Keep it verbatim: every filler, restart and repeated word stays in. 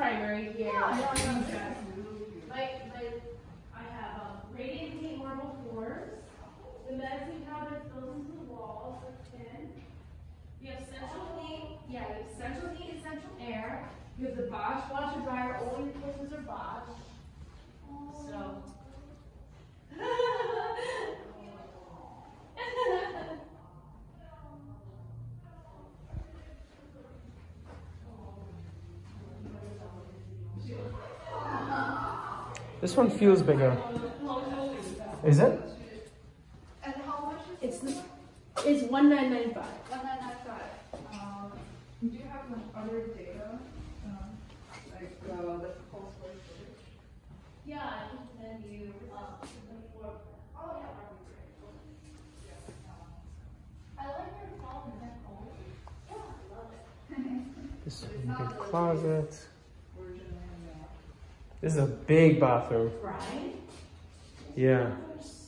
primary here. Yeah, I my, my, I have um, radiant heat marble floors. The medicine cabinets built into the walls with tin. We have central heat. Yeah, we have central heat and central air. We have the Bosch washer dryer. All your places are Bosch. So. This one feels bigger. Is it? And how much is It's it's one nine nine five. one nine nine five? Um, do you have like other data? Um, like uh, the cost for storage? Yeah, I can send you uh, the floor. Oh yeah, that'd be great. I like your phone. Is that cold? Yeah, I love it. This is a big closet. This is a big bathroom. Right? Yeah. There's